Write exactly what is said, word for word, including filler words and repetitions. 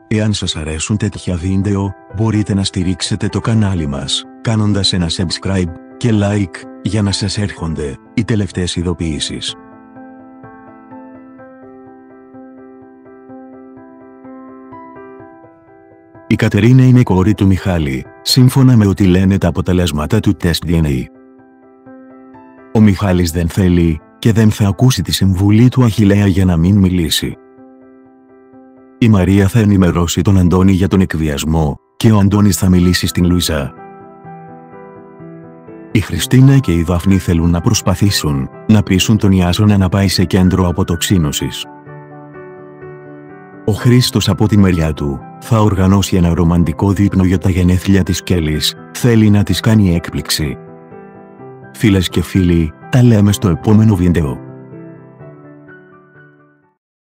Εάν σας αρέσουν τέτοια βίντεο, μπορείτε να στηρίξετε το κανάλι μας, κάνοντας ένα subscribe και like, για να σας έρχονται οι τελευταίες ειδοποιήσεις. Η Κατερίνα είναι κόρη του Μιχάλη, σύμφωνα με ό,τι λένε τα αποτελέσματα του τεστ ντι εν έι. Ο Μιχάλης δεν θέλει και δεν θα ακούσει τη συμβουλή του Αχιλλέα για να μην μιλήσει. Η Μαρία θα ενημερώσει τον Αντώνη για τον εκβιασμό και ο Αντώνης θα μιλήσει στην Λουίζα. Η Χριστίνα και η Δάφνη θέλουν να προσπαθήσουν να πείσουν τον Ιάσονα να πάει σε κέντρο αποτοξίνωσης. Ο Χρήστος από τη μεριά του θα οργανώσει ένα ρομαντικό δείπνο για τα γενέθλια της Κέλλης, θέλει να της κάνει έκπληξη. Φίλες και φίλοι, τα λέμε στο επόμενο βίντεο.